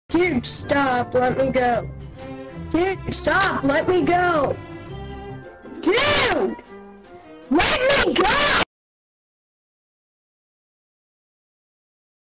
Dude, stop, let me go. Dude, stop, let me go. Dude! Let me go!